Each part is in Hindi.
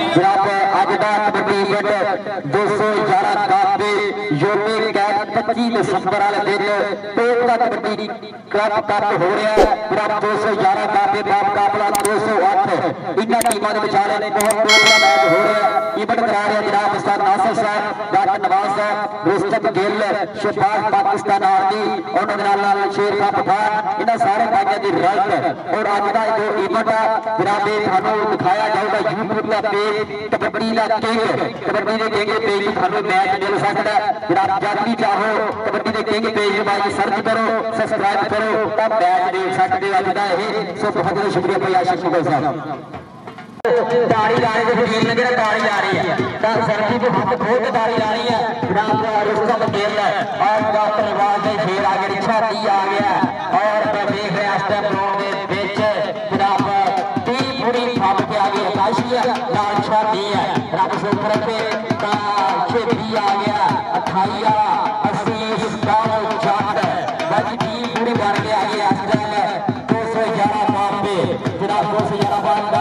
जनाब अज का कबड्डी इवेंट 211 कप योगी कैद 25 दिसंबर वाले दिन टोल का कबड्डी क्लब कप हो रहा है। जनाब 211 कप मुकाबला 208 इन टीमों के विचाले बहुत टोल का मैच हो रहा है। इवेंट करा रहे जनाब उस्ताद नासिर साहब, डॉक्टर नवाज साहब, रुस्तम गिल, शफाक पाकिस्तान आर्मी और शेर का पठान, इन्होंने सारे भाइयों की रल्ट और अज का जो इवेंट है जनाब थानू दिखाया जाएगा यूट्यूब का पेज कबड्डी का किंग, कबड्डी के किंग पेज थानू मैच मिल सकता है। जनाब जब भी चाहो कबड्डी के किंग पेज पर सर्च करो, सबसक्राइब करो, तब मैच देख सकते हो अज का ये। सो बहुत बहुत शुक्रिया भैया शुक्रिया साहब। ताड़ी ला रही है टीम ने जरा ताड़ी ला रही है सरकी को हाथ खोल के ताड़ी ला रही है। जनाब रुस्तम गिल और डॉक्टर नवाज के शेर आगे रिक्शा आ गया और मैं देख रहा इस टाइम ग्राउंड के जनाब टीम पूरी फप के आगे आकाशिया लाल छाती है रब शुक्र पे शेखी आ गया 28 80 जट बज टीम पूरी बन के आ गया इस टाइम 211 पाप पे जनाब 211 पाप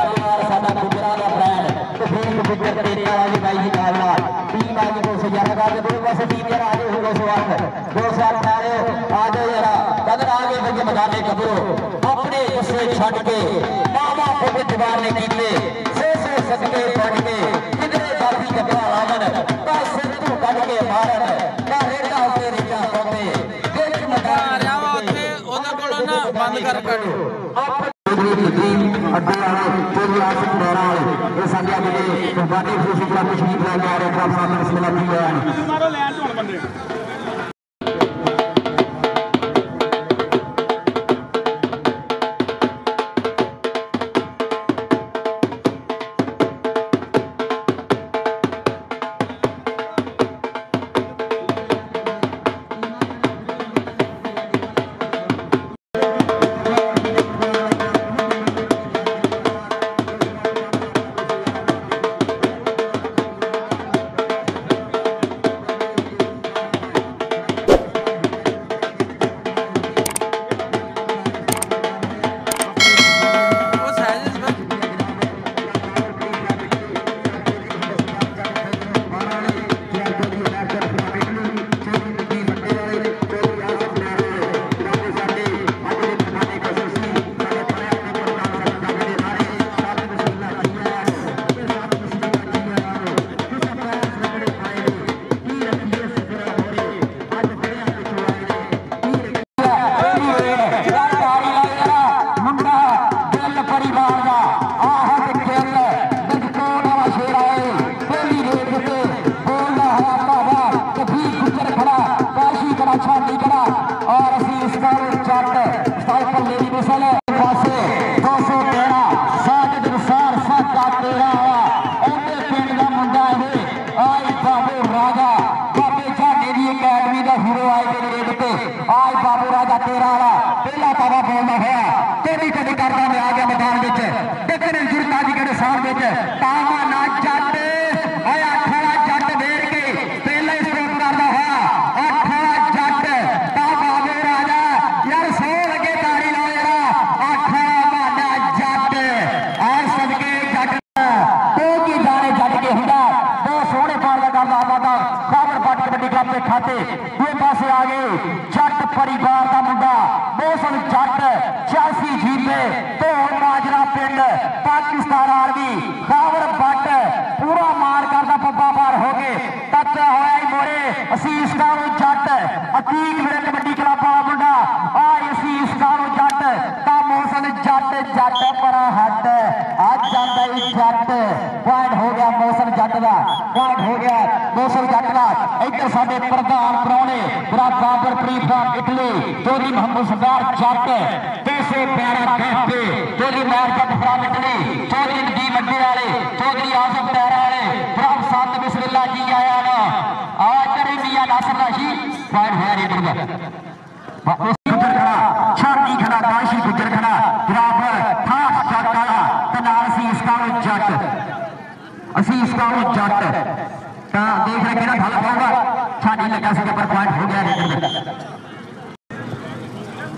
मैदाने कबरो अपने गुस्से छड़ के मामा पुत्र जवान ने कीते से सदके पड़ के किधरे जाती जबरा लावन का सिद्धू कट के मारन का रेटा से रिजा पाते देख मैदान आवा ओथे ओदे कोलों ना बंद कर करो अड्डे वाले पूरी आसिफ मेरा वाले ये साडिया के बाटी खुशी का कुछ नहीं लगा रहे क्लब सामने बिस्मिल्लाह की है मारो लैंड होण बंदे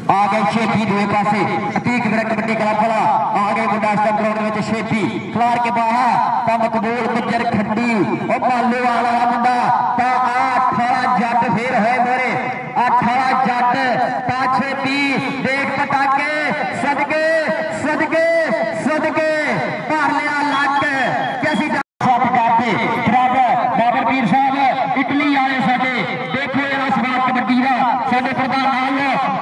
आ गए शेपी दूए पासे अतीक मेरा कबड्डी क्लब वाला आ गए मुंडा इस ग्राउंड में शेपी खिलाड़ के बाहर ता मकबूल गुजर खड्डी और मालू वाला मुंडा ता 18 जट फिर है मेरे 18 जट ता शेपी देख पटाके सदके सदके सदके भर लिया लक कैसी सत करते बाबर पीर साहब इटली वाले साडे देखो इस बार कबड्डी का साडे प्रधान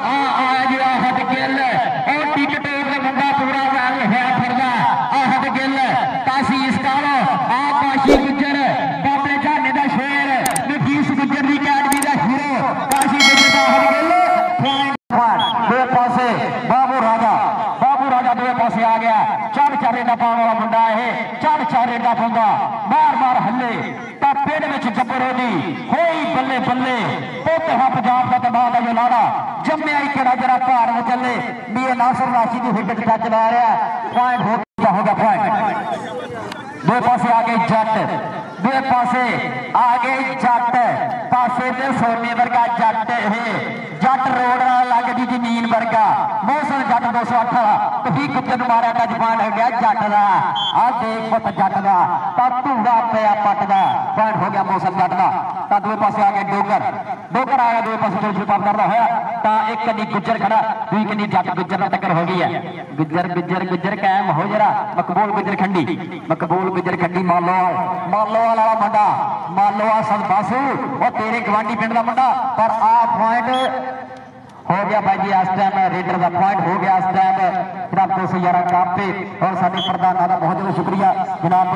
पाने वाला मुंडा है चार चार रेडा पाँगा बार बार हल्ले पेड़ में जबर होगी होई बल्ले बल्ले पोते हाँ पंजाब का तबाह का जो लाड़ा जम्मे आई के जरा भार में चले मियां नासिर राशि की हिट टच चला रहा पॉइंट होगा पॉइंट दो पासे आ गए जट दो पासे आ गए जट पासे में सोने वर्गा जट है जट रोड लगती जमीन वर्गा मौसम जट 218 कभी कुत्ते मारा का जबान हो गया जट का आ देख पुत जट का धूड़ा पिया पट का पॉइंट हो गया मौसम जट का दो पासे आ गए डोगर आ गया दो पासे जो छुपा कर रहा है एक कनी गुजर खड़ा दुई कनी जट गुजर का टक्कर हो गई है गुजर गुजर गुजर कायम हो जरा मकबूल गुजर खंडी मालो वाला मुंडा मालोआ सब बासू और तेरे गवांडी पिंड का मुंडा पर आ पॉइंट हो गया भाई जी इस टाइम रेडर का पॉइंट हो गया इस टाइम जनाब 211 कापे और साडे प्रधान का बहुत बहुत शुक्रिया जनाब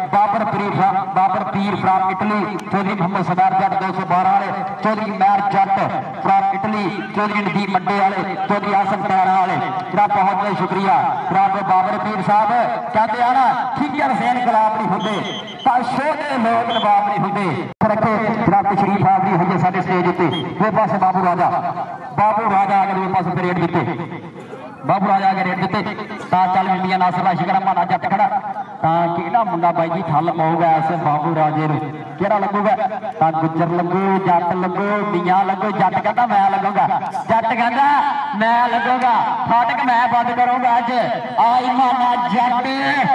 बाबर पीर फ्राम इटली चौधरी मोहम्मद सरदार जट 212 वाले चौधरी मैर जट फ्राम इटली चौधरी नदीम मड्डे वाले चौधरी आसम टैरा वाले जनाब बहुत बहुत शुक्रिया जनाब बाबर पीर साहब कहते हैं ना खिंजर से इनकलाब नहीं होंगे छोटे लोग नवाब नहीं होंगे रखे जनाब तशरीफ आवरी हुई है साडे स्टेज उत्ते दो पासे बाबू राजा आगे दो पासे पे रेट दिते बाबू राजा आगे रेट दिते चल मियां नासिर राशि करा माना जट खड़ा केड़ा मुंडा बाई जी ठल पाऊगा ऐसे बाबू राजे केड़ा लगूगा गुजर लगू जट लगू मियां लगू जट कहता मैं लगूंगा जट कहता मैं लगूंगा फाटक मैं बंद करूंगा अज आई माना जट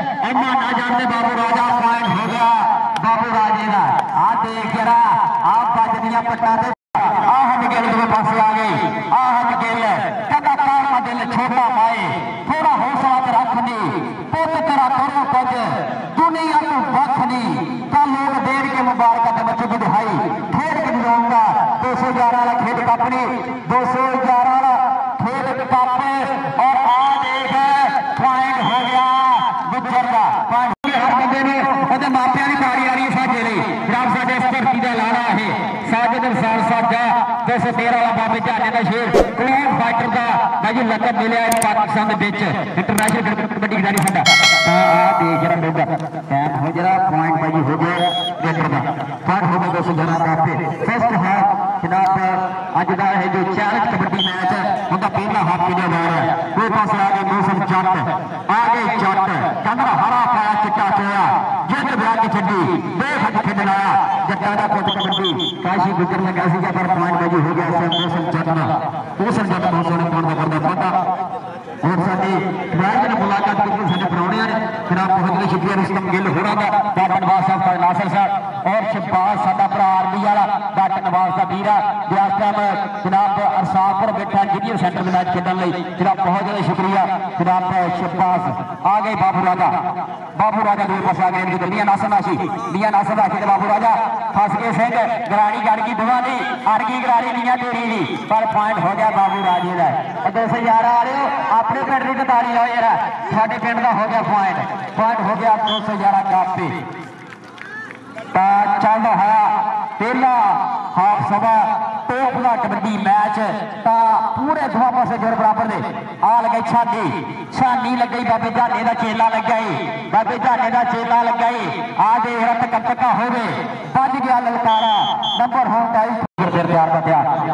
दे बाबू राजा पॉइंट हो गया बाबू राजे का आ देख जरा आ बजदियां पट्टा गिल दो पासे आ गई आहत गिल कहता काला दिल छोटा पाए थोड़ा हौसला रख दी पुत तेरा करो कुछ दुनिया तू बख दी लोग देर के मुबारक बच्चे की दिहाई खेल के दिलाऊंगा 211 वाला खेल कपनी 211 वाला खेल कप और आ देख पॉइंट हो गया गुजर का पॉइंट हर बंदे ने मापिया की बारी आ रही है साजे लिए जनाब साडे इस धरती का लाड़ा है साजिद अनसार साजा 213 वाला बाबे झाने का शेर क्लीन फाइटर का भाई लकब मिले पाकिस्तान के इंटरनेशनल कबड्डी खिलाड़ी साडा आ देख जरा लोगा टाइम हो जरा पॉइंट भाई हो गया रेडर का पॉइंट हो गया 211 काफी फर्स्ट हाफ जनाब अज का है जो चैलेंज कबड्डी मैच है उनका पहला हाफ खेलिया जा रहा है दो पासे आ गए मौसम जट आ गए जट कहना हरा पाया चिट्टा चोया जित ब्याह की छड्डी बेखट खेलने आया जट्टा का पुत कबड्डी काशी गुजर लगा सी पर पॉइंट भाई हो गया मौसम जट बहुत सोने पॉइंट का करता पता और साडी मैच ने मुलाकात की साडे प्राहुणे ने जनाब बहुत बहुत शुक्रिया रुस्तम गिल होना का डॉक्टर नवाज साहब का नासिर साहब और शहबाज साडा भरा आर्मी वाला डॉक्टर नवाज का वीर जो इस टाइम जनाब अरसापुर बैठा इंजीनियर सेंटर में मैच खेलने लई जनाब बहुत बहुत शुक्रिया जनाब शहबाज आ गए बाबू राजा दो पास आ गए मियां नासिर राशि के बाबू राजा फस गए सिंह गराड़ी गड़ गई दुआली अड़ गई गराड़ी मियां तेरी भी पर पॉइंट हो गया बाबू राजे का 211 आ रहे हो अपने पिंड की ताली लो यार साडे पिंड का हो गया पॉइंट हो गया 211 कापी चल रहा पहला हाफ सभा टॉप का कबड्डी मैच पूरे दो पासे जोर बराबर दे आ लगे छानी लग गई बाबे झाने का चेला लग गई आ दे रत कटका हो गए बज गया ललकारा नंबर होम टाइम फिर तैयार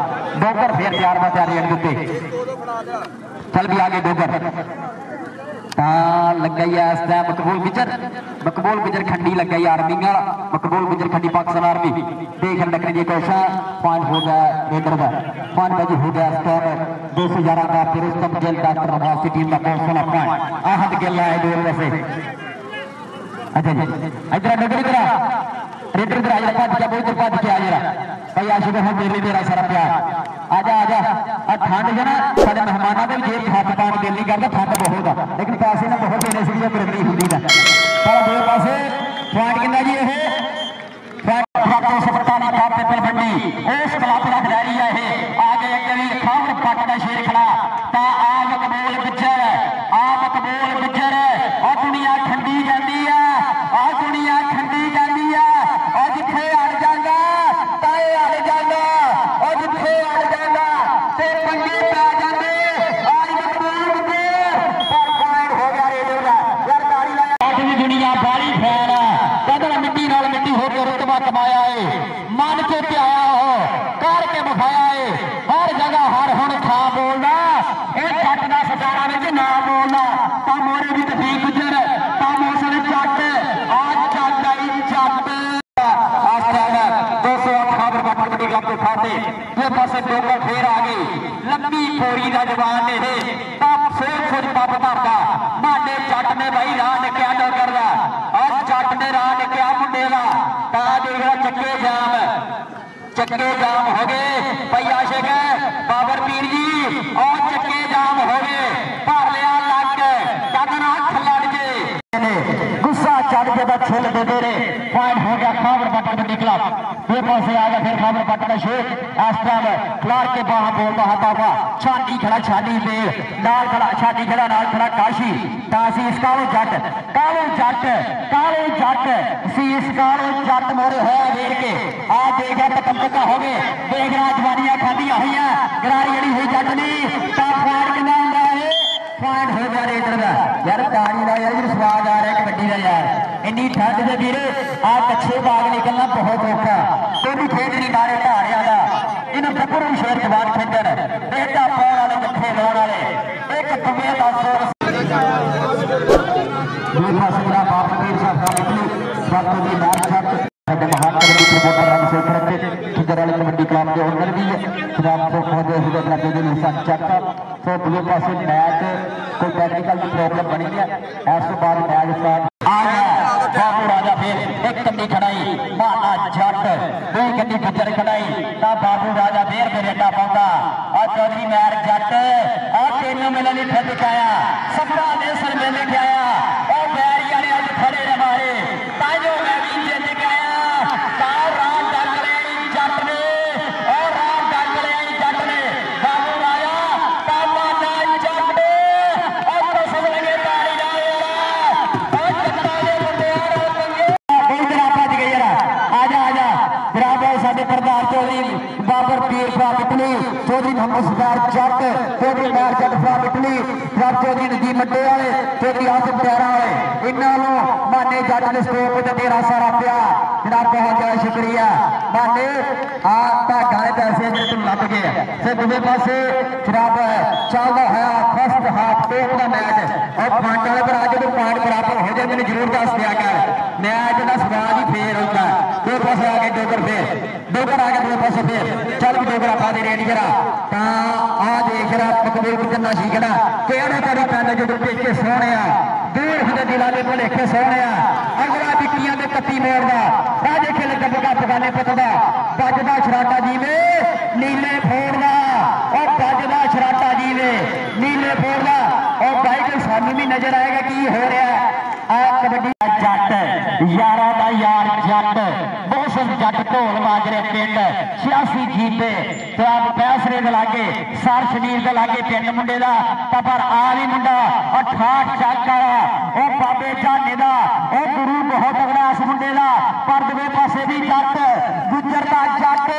डोगर फिर तैयार रेड दिते चल भी आगे डोगर लगा ही इस टाइम मकबूल गुजर खंडी लगा ही आर्मी वाला मकबूल गुजर खंडी पाकिस्तान आर्मी देख लगने की कोशिश पॉइंट हो गया रेडर का पॉइंट बाजी हो गया इस टाइम 211 का फिरोजतम गिल डॉक्टर नवाज की टीम का बहुत सोना पॉइंट आहद गिल है दो वैसे अच्छा जी इधर रेडर इधर आजा भज गया बहुत भज के आ जरा भाई आशिक हम मेरे मेरा सारा प्यार आजा आजा और ठंड जो ना सारे मेहमानों के जेब हाथ पाने दिल नहीं करता ठंड बहुत है लेकिन पैसे ने बहुत देने से बरकरी होती है पर दो पासे पॉइंट कितना जी ये पॉइंट 247 का पेपर बंडी उस क्लब का खिलाड़ी है आगे कभी खान पट का शेर खड़ा ता आ मकबूल गुजर और दुनिया ठंडी जाती है और दुनिया ठंडी जाती है और जिथे अड़ जाएगा ताए अड़ जाएगा और जिथे अड़ जाएगा ते पंगे पै जाते आज मकबूल गुजर पर पॉइंट हो गया रेडर का यार गाड़ी लाया आज भी दुनिया बारी फैल है कदर मिट्टी नाल मिट्टी होकर रुतबा कमाया है मन के प्याया हो करके मुखाया है हर जगह हर हुण था बोलना ये जट का सतारा में ना बोलना तो मोरे भी तफी गुजर तो मौसम जट आज जट आई जट 208 कबड्डी क्लब के खाते ये पासे डोंगर फेर आ गई लंबी पोरी का जवान ने तब सोच सोच पप भरदा माने जट ने भाई राह निकया न करदा और जट ने राह निकया मुंडे दा ता देखा चक्के जाम हो गए भाई आशिक बाबर पीर जी और चक्के जाम हो गए भर लिया लग कदना खलड़ जे गुस्सा चढ़ के छिल दे रे पॉइंट हो गया खाबर पट कबड्डी क्लब दो पासे आ गया फिर खाबर पट का शेर इस टाइम खिलाड़ के बाहर बोलता है बाबा छानी खड़ा छानी बेल नाल खड़ा छानी खड़ा नाल खड़ा काशी तासी इस कालो जट सी इस कालो जट मोरे होया देख के आ देखा तकमका हो गए देख रहा जवानियां खादियां हुई गरारी जड़ी हुई जट ने ता पॉइंट कितना हुंदा है पॉइंट हो गया रेडर का यार ताड़ी का यार स्वाद आ रहा है कबड्डी का यार इन्नी ठंड से वीर आ कच्छे बाग निकलना बहुत औखा कोई खेड नहीं मारे ढाड़िया का इन गब्बरू शेर जवान खेडन रेडा पाने वाले जत्थे लाने वाले एक दुनिया का सोर बाबर पीर साहब का निकली बाबू जी नार छत महान कबड्डी प्रमोटर राम शेखर खिजर वाले कबड्डी क्लब के ओनर भी है खिलाफ को खोदे हुए लगे जी निशान चक्का तो दूसरे पासे मैच कोई टेक्निकल प्रॉब्लम बनी है इस बाद मैच स्टार्ट आ गया बाबू राजा फिर एक कन्नी खड़ाई माना जट दो कन्नी गुजर खड़ाई ता बाबू राजा फिर बेरेटा पाता और चौधरी मैर जट और तीनों मिलन ही फिर दिखाया सबका ने सर में दिखाया और बैरिया ने आज खड़े रमाए ताजो मैं भी जित गया ता राम डगले जट ने और राम डगले जट ने बाबू राजा ता माना जट ने और तो सब लगे ताड़ी डाल और जट्टा दे मुंडे और पंगे बहुत जरा भज गई यार आजा बराबर साडे प्रधान चौधरी बाबर पीर साहब इटली चौधरी मोहम्मद सरदार जट चौधरी मैर जट साहब इटली साहब चौधरी नजीम मड्डे वाले चौधरी आसिफ प्यारा वाले इन्हों माने जट ने स्टोप ते तेरा सारा प्यार जनाब बहुत ज्यादा शुक्रिया माने आ धागा ने पैसे तू लग गए फिर दूसरे पासे जनाब चलता है फर्स्ट हाफ टॉप का मैच और पॉइंट वाले पर आज जो पॉइंट बराबर हो जाए मैंने जरूर दस दिया कर मैच का स्वाद ही फेर होता है दो पासे आ गए डोगर आ गए दो पासे फिर चल भी डोगरा पा दे रेडी जरा आ देख रहा मकबूल गुजर सीखना कहना तेरा पैदा जो पेके सोने दूर होते दिला के भुलेखे सोने अगला बिक्कियां के कत्ती मोड़दा राजे खेल गबगा पगाने पतदा बजदा शराटा जी में नीले फोड़दा और बजदा शराटा जी में नीले फोड़दा और भाई को सानू भी नजर आएगा कि हो रहा है कबड्डी जट यारा दा यार जट मौसम जट ढोल माजरे पिंड 86 जीते तो आप पैसरे के लागे सर शरीर के लागे पिंड मुंडे का पर आ भी मुंडा 68 चक आया और बाबे झाने का और गुरु बहुत तगड़ा इस मुंडे का पर दूसरे पासे भी जट गुजर का जट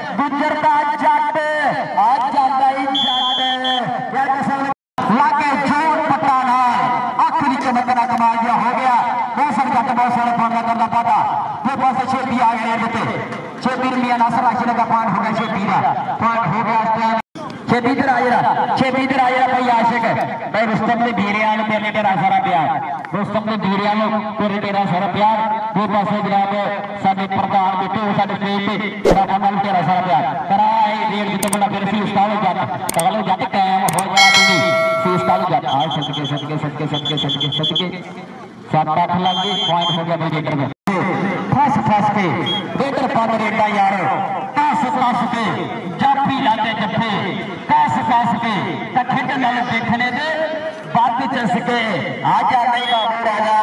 आज जाता ही जट लागे जोर पट्टा अख भी चमकना कमा गया हो गया मौसम जट बहुत सारे पाना करना पाता दो पासे छेती आ गए छेती मियां नासर राशि का पान हो गया छेती का पान हो गया छेती इधर आ जरा भाई आशिक भाई रुस्तम ने धीरिया तेरे तेरा सारा प्यार रुस्तम ने धीरिया तेरे तेरा सारा प्यार दो पासे जनाब साडे प्रधान बिट्टू साडे स्टेज पे जनाब तेरा सारा प्यार करा रेड जितो बड़ा फिर सी उस्ताद जट कायम हो गया तुम्हें सी उस्ताद जट आज सदके 7-8 लग गए पॉइंट हो गया भाई रेडर में फस के रेडर बंद रेडा यार कस के जापी लाते जफे कस के खेडन वाले देखने दे बद चस के आजा नहीं बाबू राजा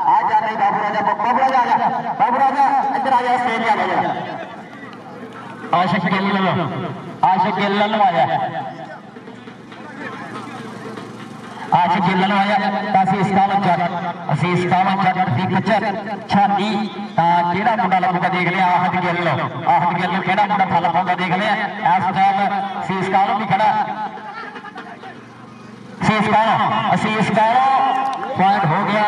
बाबू राजा इधर आ जा ऑस्ट्रेलिया में आशिक गिल आया असीस कावन जट दी पिचर छानी केड़ा मुंडा लगूगा देख लिया आहद गिल केड़ा मुंडा थल पाउंदा देख लिया इस टाइम असीस कावन भी खड़ा असीस कावन पॉइंट हो गया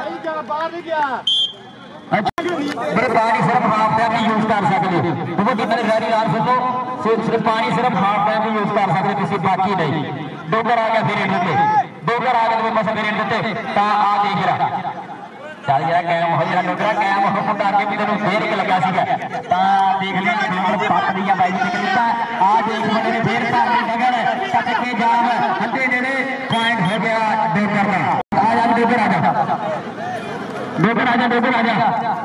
मेरे पानी सिर्फ हाफ टाइम ही यूज कर सकते देखो जितने सारी रात सुनो सिर्फ पानी सिर्फ हाफ टाइम ही यूज कर सकते किसी बाकी नहीं डोगर आ गया फिर डोगर आ गए बस फिर देते आ देख रहा चल जरा कैम हो जरा डोगरा कैम हो मुंडा अगे भी तेन फेर के लगा सीगा देख लिया पट दी बाई निकलता आ देख मुंडे ने फेर कर दी डगर कट के जाम अंधे नेड़े पॉइंट हो गया डोगर का आ जा डोगर आ जा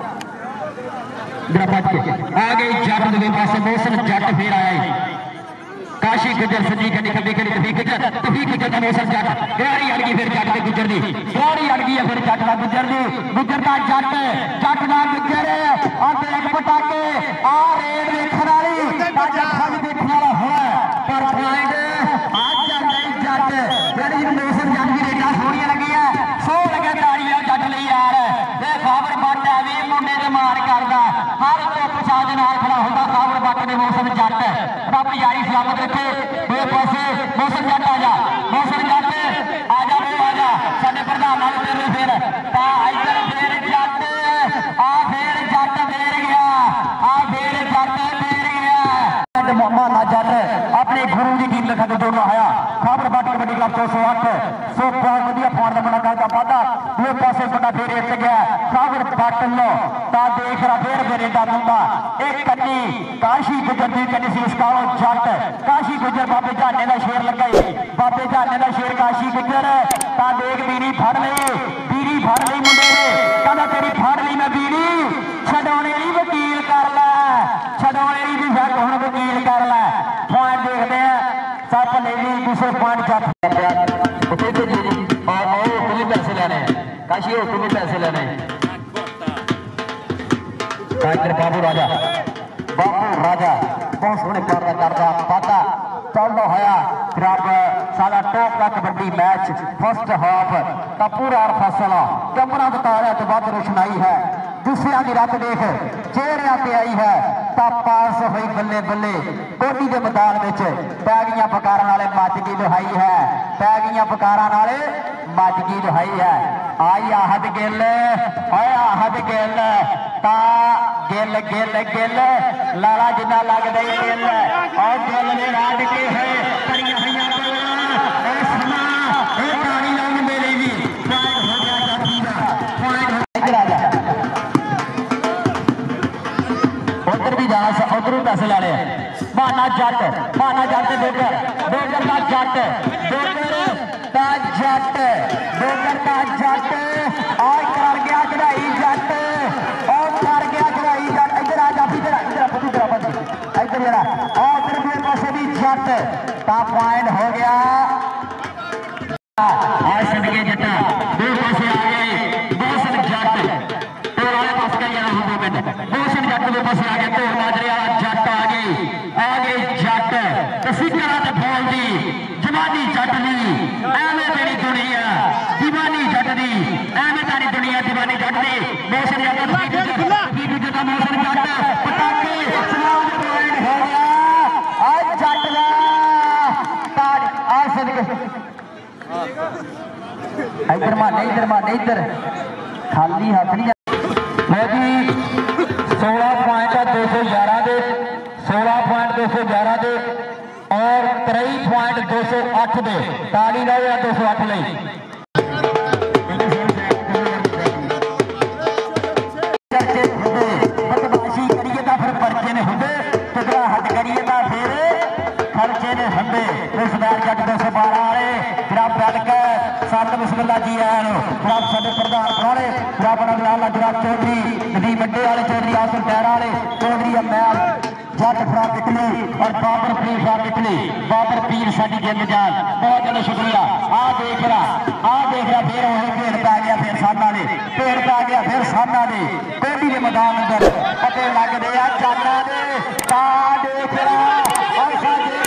जरा के आ गई जट दे पासे मोहसन जट फिर आया काशी गुजर सजी कड़ी कभी कभी गुजर का मोहसन जट गाड़ी अड़ गई फिर जट के गुजर दी गाड़ी अड़ गई है फिर जट का गुजर का जट का गुजर और एक पटाके आ रेड देखने वाली जट देखने वाला हुआ पर पॉइंट आज नहीं जट गाड़ी मोहसन जट की रेडा सोहनिया लगी है सो लगे ताड़ियां जट ले यार खबर बट है भी मुंडे ने मार करदा हर चुप साज नाल खड़ा होंदा खबर बट ने मौसम जट रब यारी सलामत रखे दो पासे मौसम जट आ जा साडे प्रधान नाल तेरे फिर इधर फिर जट फिर जट फिर गया माना जट अपने गुरु की टीम लिखा दोनों आया खबर बट कबड्डी क्लब 208 सो बहुत वधिया फॉर्म दा बड़ा करदा वादा दो पासे बड़ा फिर इट गया खबर बट लो देख रहा फिर बेरेडा दूंगा एक कन्नी काशी गुजर दी कन्नी सी उसकाओ जट काशी गुजर बाबे झाने का शेर लगाई बाबे झाने का शेर काशी गुजर देख बीड़ी फड़ ली मुंडे ने कहना तेरी फड़ ली मैं बीड़ी छडौने वाली वकील कर लै छडौने वाली भी फिर हुण वकील कर लै पॉइंट देखते हैं सप ले ली दूसरे पॉइंट जट और पैसे लेने काशी तुम्हें पैसे लेने बाबू राजा बहुत सोहने प्यार करता वादा चलता होया रब सारा टॉप का कबड्डी मैच फर्स्ट हाफ का पूरा फसल कमरा तारा तो वध रोशनाई है दूसरिया की रत देख चेहरिया पे आई है पास हुई बल्ले बल्ले कोटी के मैदान में पैगियां पकारा वाले मच की दुहाई है पैगियां पकारा वाले मच की दुहाई है आई आहद गिल गिल लाला जिन्ना लगता ही गिल और गिल ने राड के है उधर भी जाना उधर भी पैसे लेने माना जट डोगर का जट और कर गया चढ़ाई जट इधर आ जा इधर जरा और उधर भी पासे भी जट का पॉइंट हो गया आज सदके जटा दो पासे आ गए बहुत जट तो वाले पास का जरा हो बहुत जट दो पासे आ गए तो माजरे जट आ गई जट तसीकरा ते बोल दी जवानी जट दी एवें तेरी दुनिया दीवानी जट दी एवें तेरी दुनिया दीवानी जट दी मोशन जट की दूजे का मोशन जट पटाके सलाम पॉइंट हो गया आज जट का आज सदके इधर मारने इधर खाली हाथ नहीं जी 16 पॉइंट 211 दे 16 पॉइंट 211 दे और 23 पॉइंट 208 दे ताली लाओ 208 ਲਈ बदमाशी करिए तो फिर पर्चे ने होंगे घबराहट करिए तो फिर खर्चे ने होंगे रिश्तेदार जट 212 वाले जनाब बैठ सत बिस्मिल्लाह जी आए जनाब साडे प्रधान प्राणे जनाब नाम जनाब चौधरी नदीम अड्डे वाले चौधरी आसम टैरा वाले चौधरी अमैर जट फ्राम इटली और बाबर पीर फ्राम इटली बाबर पीर साडी जिंद जान बहुत ज्यादा शुक्रिया आ देख रहा फिर वही भेड़ पै गया फिर साना ने भेड़ पै गया फिर साना ने कोहली के मैदान अंदर पते लगते हैं जाना ने ता देख रहा और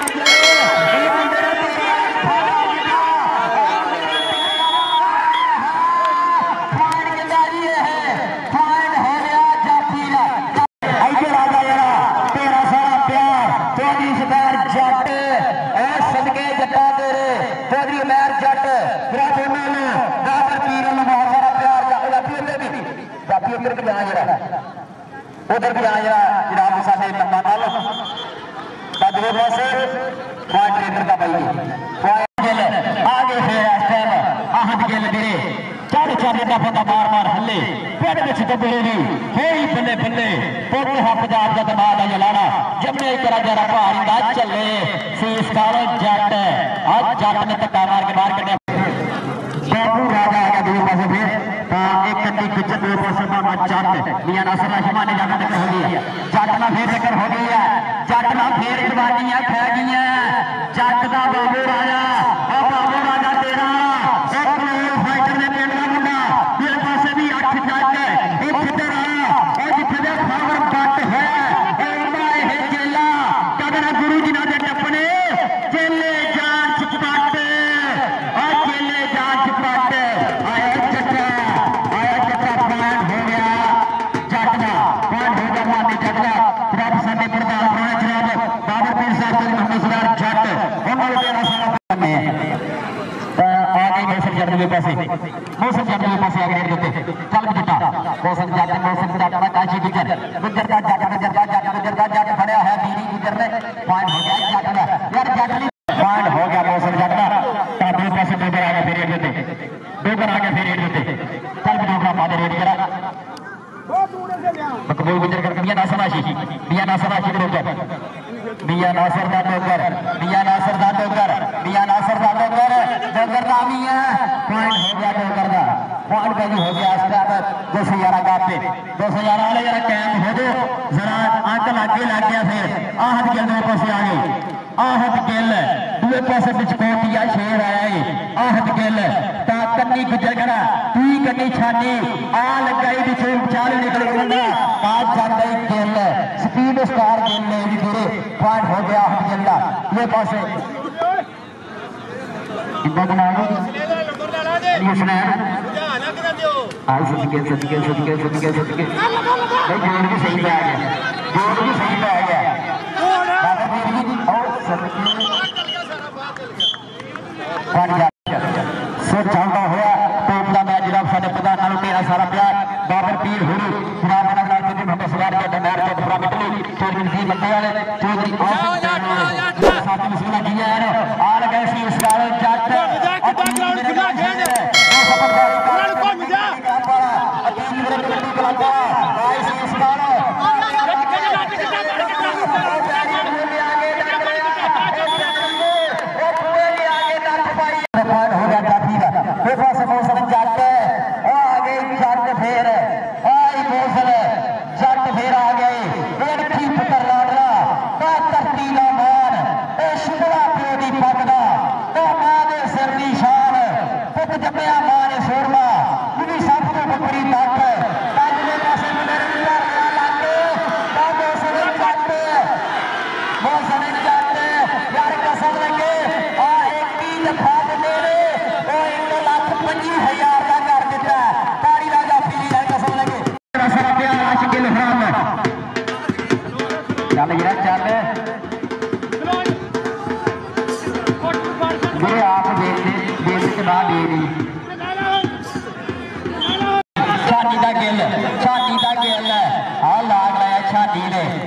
उधर भी आया जनाब साडे लम्बा नाल दूसरे पासे पॉइंट रेडर का भाई आगे फिर इस टाइम आहद गिल मेरे चारे चारे का बंदा मार हल्ले पेड़ में दबे नहीं हे बल्ले बल्ले पोटे हा पंजाब का दिमाग है लाना जम्मे करा जरा भारी ना चले शीश कालो जट आज जट ने धक्का मार के बाबू राजा आएगा दूसरे पासे फिर एक कन्नी गुजर दूसरे पासे मामा जट मियां नासिर रशीमा ने जाकर टक्कर हो गई जट ना फिर टक्कर हो गई है जट ना फिर जवानियां खै गई जट का बाबू राजा तेरा फाइटर ने पिंड का मुंडा मेरे पासे भी 8 जट एक किधर आया जिथे फावर बट है चेला कदर गुरु जी ने टप्पने चेले जान चपट चेले जान चपट आया जट्टा पॉइंट हो गया जट का पॉइंट हो गया मानी जट का जनाब साडे प्रधान प्राणे जनाब बाबर पीर साहब ते मोहम्मद सरदार जट उन्होंने तेरा सारा करने आ गई मौसम जट के पासे आ गए देते चल जटा मौसम जट का काशी गुजर का जट फड़िया है बीड़ी गुजर ने पॉइंट हो गया जट का यार जट नहीं पॉइंट हो गया मौसम जट का दो पासे डोगर आ गया फिर रेड देते चल डोगरा मादे रेड करा मकबूल गुजर कर मियां नासिर राशि डोगर मियां नासिर दा डोगर नामी है पॉइंट हो गया डोगर का पॉइंट का हो गया इस टाइम 211 का पे 211 वाले जरा कैम हो जाओ जरा अंक लग गया फिर आहद गिल दो पासे आ गई आहद गिल दूसरे पासे बिचकोटिया शेर आया है आहद गिल ता कन्नी गुजर करा तू कन्नी छानी आ लगाई बिचों चाल निकल गया आज जाता ही गिल स्पीड स्टार गिल ने भी पूरे पॉइंट हो गया आहद गिल का ये पासे कितना बना ये सुना आज सदके भाई जोड़ भी सही पे आ गया सो चलता हुआ टॉप का मैच जनाब साडे प्रधान नालों मेरा सारा प्यार बाबर पीर हुरू जनाब मोहम्मद सरदार जट मैर जट फ्राम इटली चौधरी नदीम अड्डे वाले चौधरी साथ बिस्मिल्लाह जी आए आ लगे सी इस गाल जट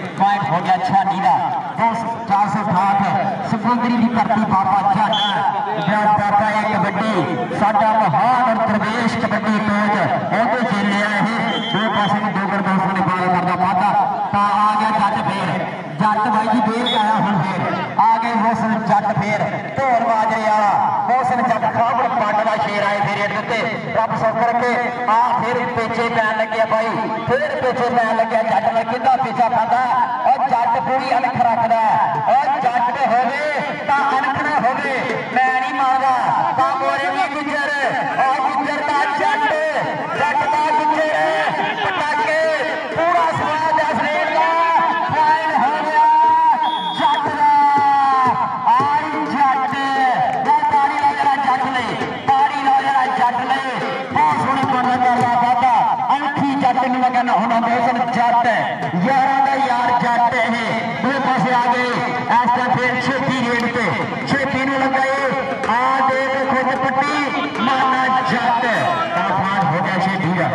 समुद्री की धरती बाबा जाना बाबा एक कबड्डी साडा महान और प्रवेश कबड्डी कोच ਉਹਦੇ ਚੇਲੇ ਆ ਇਹ दो पासे में डोगर दोस्तों ने बाल करदा पाता ता आ गया जट फेर जट भाई जी फेर आया हुण फेर आ गए मोहसिन जट फेर ढोल बाजरे वाला मोहसिन जट खाबड़ पट दा शेर आए फेर इट ते रब सुख रखे आ फिर पीछे पैन लगे भाई फिर पीछे पैन लगे जट ने किदा पीछा खाता और जट पूरी अनख रखदा और जट होवे ता अनख ना होवे मैं नहीं मारदा ता मोरे दी गुजर और गुजर दा जट जट दा गुजर पटाके पूरा समाज असरेर दा फाइन हो गया जट दा आई जट दा ताड़ी ला जरा जट ले ताड़ी ला जरा जट ले बहुत सोहना बंदा करदा बाबा अनखी जट नु मैं कहना हुण मोहसिन जट यारां दा यार जट है दो पासे आ गए इस टाइम फिर छेती रेड पे छेती नु लगाए आ देख खुद पट्टी माना जट पाठ हो गया छेती का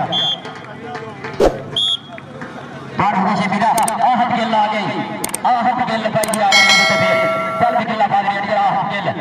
पाठ हो गया छेती का आहट गिल आ गई आहट गिल भाई जी आ गए तो फिर चल गिला बाज रेड जरा आहट गिल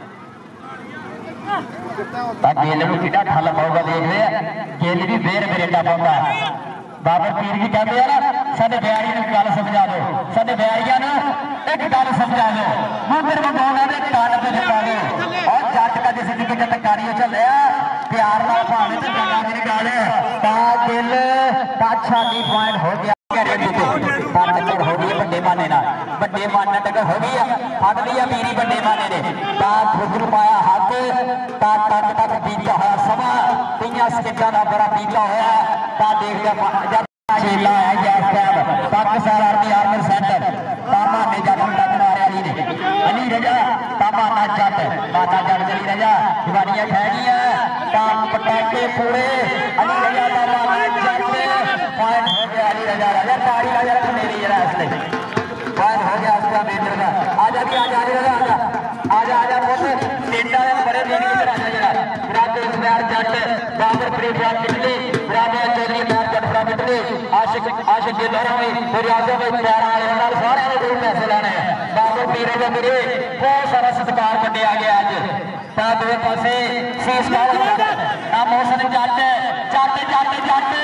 गिल नूं किड्डा ठल पाऊगा देख रहे हैं गिल भी फेर बरेडा पाउंदा बाबर पीर जी कहते हैं ना साडे बिहारी नूं गल समझा दो साडे बिहारियां नूं एक गल समझा दो मुंगर मंगाउणा दे कान ते झुका दो और जट का जिस दी जट कारियो चलिया प्यार नाल भावे ते गल्लां दी गल ता दिल बादशाह दी पॉइंट हो गया टक्कर हो गई बड़े माने ना बड़े माने टक्कर हो गई फड़ लिया मीरी बड़े माने ने ता खुद पाया हाथ ता टक टक बीता होया समा 3 सेकंडां दा बड़ा बीता होया ता देख लिया चेला है इस time Pakistan army armour centre तामा ने जट टक मारे अली ने अली रजा तामा ना जट माता जट चली रजा दीवानियां ठह गई ता पटाके पूरे अली रजा तामा जट पॉइंट हो गया अली रजा रजा ताड़ी रजा रखने नहीं जरा इसलिए पॉइंट हो गया उसका बेटर का आजा भी आजा अली रजा आजा आजा आजा बहुत टेंडा ने बड़े दिन की तरह जरा रात इस्माइल जट बाबर प्रीफार पिछले राजा चौधरी मैच जट फ्रा पिछले आशिक आशिक के लहरा में रियाजा में प्यार आए नाल सारे ने कोई पैसे लेने बाबर पीरे दे मेरे बहुत सारा सत्कार वंडिया गया अज ता दो पासे शीश का ना मोहसिन जट जट जट जट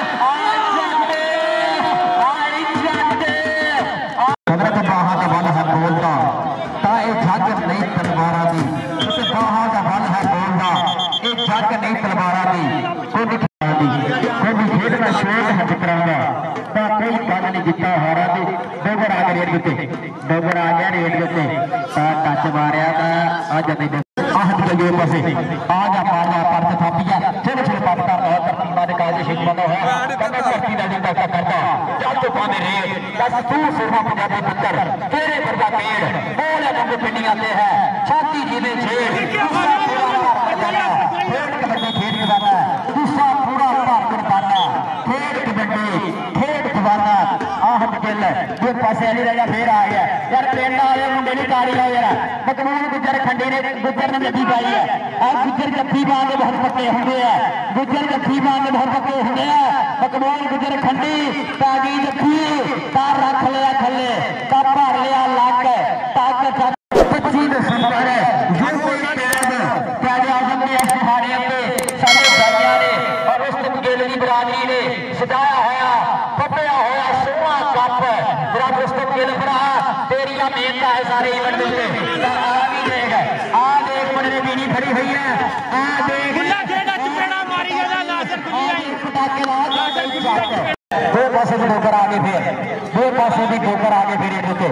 कदरत बाहा का बल है बोलता ता ये जग नहीं तलवारा दी बाहा का बल है बोलता ये जग नहीं तलवारा दी कोई खेल का शौक है जितना ता कोई गल नहीं जिता हारा दी डोगर आ गया रेड के डोगर आ गया रेड के ता टच मारिया ता अज नहीं आहत के दो पासे आ जा मारना पर थापिया छोटे छोटे पट करता है तरतीबा दे काजे शिक बंदा है कदा धरती दा जिंदा करता जब तो पाने रे दस तू सुरमा पंजाबी पुत्र तेरे वर्गा पेड़ बोले वांगू पिंडियां ते है छाती जीवे छेड़ गुस्सा पूरा खेड कबड्डी खेड दीवाना गुस्सा पूरा भर कर पाना खेड कबड्डी खेड दीवाना आहत गिल दो पासे अली राजा फिर आ गया यार पिंड वाले मुंडे नी ताड़ी लाओ यार मकबूल गुजर खंडी ने गुजर ने जफ्फी पाई है और गुजर जफ्फी पा के बहुत पक्के होंगे हैं गुजर जफ्फी पा के बहुत पक्के होंगे हैं मकबूल गुजर खंडी तागी जफ्फी तार रख लिया थले ता भर लिया लक तक 25 दिसंबर प्यारे आजम के इस्तेहारे पे सारे भाइयों ने और रुस्तम गिल की बरादरी ने सजाया होया फटिया होया सोना कप जरा रुस्तम गिल भरा तेरिया मेहनत है सारे इवेंट में आ देख बड़े बीनी खड़ी हुई है आ देख दो पासे भी ठोकर आगे फिर दो पासे भी ठोकर आगे फिर रुके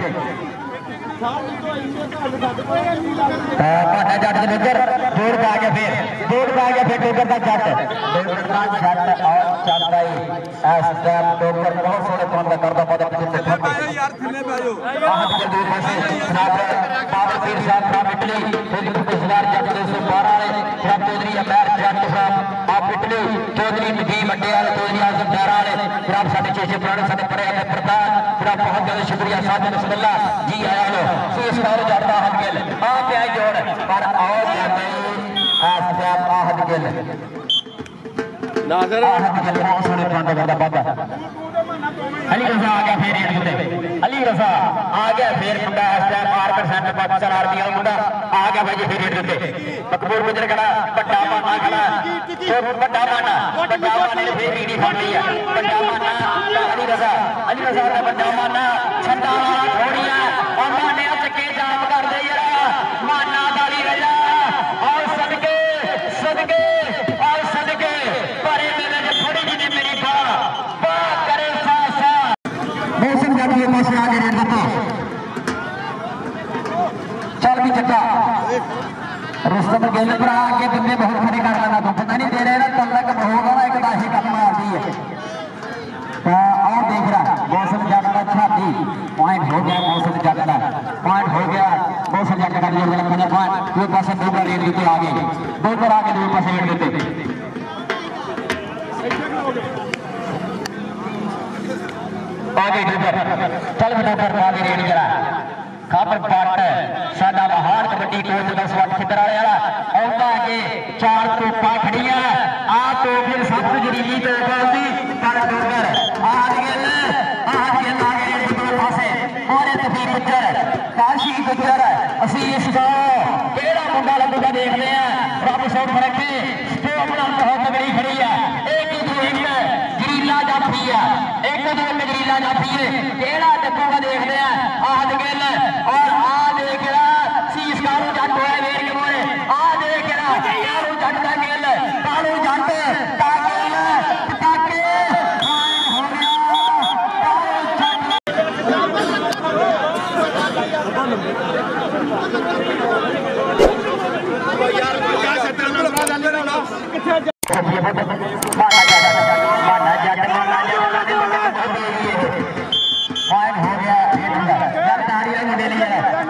जट के नजर जोड़ पे आ गया फिर जोड़ पे आ गया फिर ठोकर का जट जट और चलता ही इस टाइम ठोकर बहुत सोने बंद करता पौधा पीछे यार थल्ले पे आओ आहत के दो पासे बाबर पीर साहब का पिटली फिर पिछवार जट 212 वाले साहब चौधरी अमैर जट साहब आप पिटली चौधरी नजीम अड्डे वाले चौधरी आजम दारा वाले फिर आप साडे चेचे पुराने साडे परे अपने प्रधान फिर आप बहुत ज्यादा शुक्रिया साजन बिस्मिल्लाह जी आया लो शीश और जाता आहत गिल आ पे जोड़ पर और जाते इस टाइम आहत गिल नाज़र आहत गिल बहुत सोने बंद करता बाबा अली रजा आ गया फिर रेड उत्ते अली रजा आ गया फिर मुंडा इस time market centre Pakistan army वाला मुंडा आ गया भाई फिर रेड उत्ते मकबूल गुजर खड़ा बड़ा माना खड़ा तो बड़ा माना ने फिर रीडी फड़ ली है बड़ा माना अली रजा का बड़ा माना छंदा वाला थोड़िया और माने चक्के जाम कर दे यार माना अली रजा और सदके सदके और सदके परे मेरे ने थोड़ी जी ने मेरी बात करे सा मौसम जब ये पास आ गए देखो चल भी चक्का रुस्तम गेल पर आके बंदे बहुत खड़े कर लेना तो पता नहीं दे रहे ना तब तक होगा ना एक दाही कदम मार दी है और देख रहा मौसम ज्यादा अच्छा थी पॉइंट हो गया मौसम ज्यादा पॉइंट हो गया मौसम ज्यादा का ये वाला पॉइंट दो पास दो बार रेड देते आगे दो बार आगे दो पास रेड देते आगे चल बेटा आगे रेड जरा खबर पट साडा महान कबड्डी कोच 10 वक्त खिदर वाला आउंदा अगे चार तोपा खड़ियां आ तो फिर सब जरीली तोपा सी पर डोगर आ गए आगे दो पासे और तफी गुजर काशी गुजर असी इस केड़ा मुंडा लगूगा देखते हैं रब सब फर्क है स्टोप नाल बहुत तगड़ी खड़ी है एक जरीला जाफी है एक जरीला जाफी है केड़ा लगूगा देखते हैं आज गल और आ देख रहा शीश कालू जट होया वेर के मोरे आ देख रहा कालू जट का गेल कालू जट ताके हो गया यार क्या सत्रह में डाल देना माना जट पॉइंट हो गया यार ताड़ी मुंडे लिए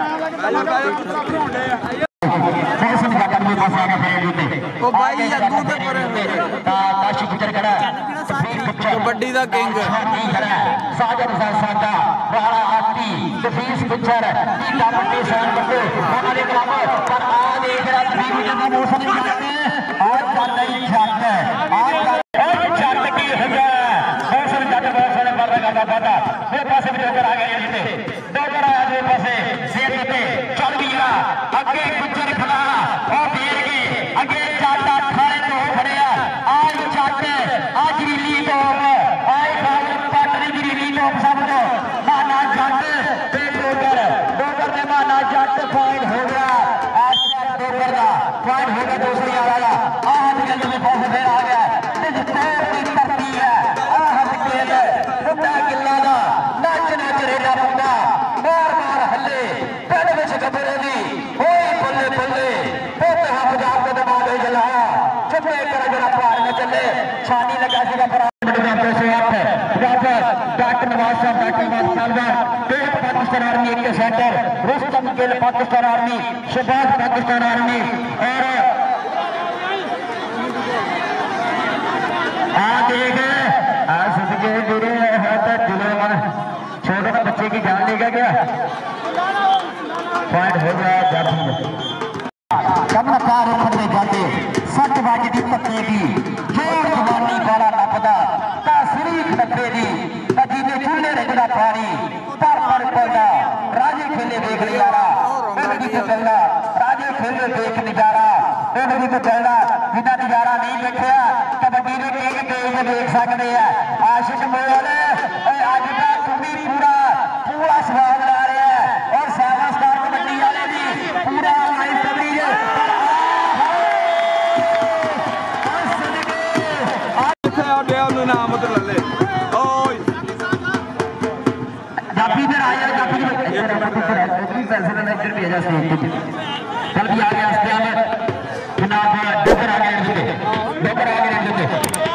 मौसम का कदम पास आ गया फिर ओ भाई या तू तो पर काशी गुजर खड़ा कबड्डी दा किंग साजद सादा वाला आती तफीस गुजर टीका पट्टी सैन बंदे ਉਹਨਾਂ ਦੇ ਖਿਲਾਫ पर आ देख रहा तफीस गुजर का मौसम आज जाता ही छट आज छट की है मौसम जट मौसम ने पर लगा दादा मेरे पास भी डोगर आ गए जिते डोगर आया दो पासे सेट पे चल गया अगे गुजर खड़ा और फेर के अगे चाटा थाने तो खड़िया आज चट आज रीली तो आए खाल पटरी की रीली तो सब तो माना जट ते डोगर ने माना जट पॉइंट हो गया आज डोगर का पॉइंट हो गया दूसरी आ गया आज गल में बहुत फेर आ गया करती है आहत गेल मुंडा किला दा नच नच रेला मुंडा मार मार हल्ले पिंड विच गबरे दी होई बल्ले बल्ले पोते हा पंजाब का दबा दे जला चुपे कर जरा पार में चले छानी लगा सीगा पर डॉक्टर नवाज सालवार पाकिस्तान आर्मी एक centre Rustam Gill Pakistan army Shahbaz Pakistan army और आ देख सदके गुरु है तो दिलो मन छोटे का बच्चे की जान लेगा क्या पॉइंट हो गया कमकार उखड़ते जाते सट बाजदी पत्ते की जोर जवानी वाला नपदा ता सरीख डब्बे दी अजीबे चूल्हे रगड़ा पानी पर पौधा राजे खेले देख नजारा उनकी तो चलना राजे खेले देख नजारा उनकी तो चलना बिना नजारा नहीं देखा कबड्डी ने एक तेज देख सकते हैं आशिक मोल अज का तुम्हें पूरा पूरा स्वाद ला रहा है और सारा स्टार कबड्डी वाले भी पूरा लाइव कवरेज नाम तो ले जापी इधर आया जापी पैसे ना इधर भेजा कल भी आ गया जनाब डोगर आ गए डोगर आ गए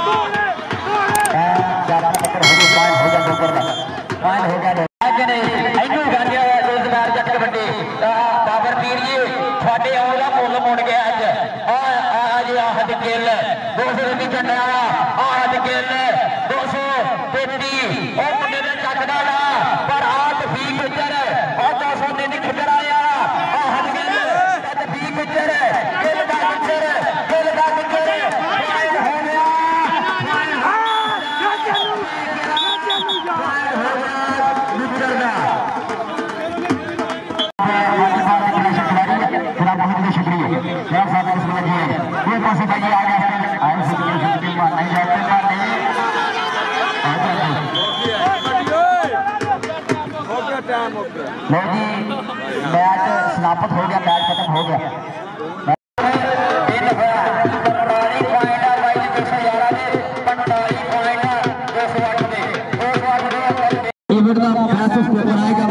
ज्यादा पकड़ हो गया पॉइंट हो गया डोगर का पॉइंट हो गया इनू गांधिया रोजगार जट कबड्डी बाबर पीरिए थोड़े आउदा मुल मुड़ गया अज आहद गिल 200 की झंडा आहद गिल 233 और मुंडे ने चकदा ला पर आ तफीक गुजर और 200 दिन खिदर आया आहद गिल तफीक गुजर गिल का गुजर हो गया लो जी मैच समाप्त हो गया, मैच खत्म हो गया। इवेंट का फैसला बनाएगा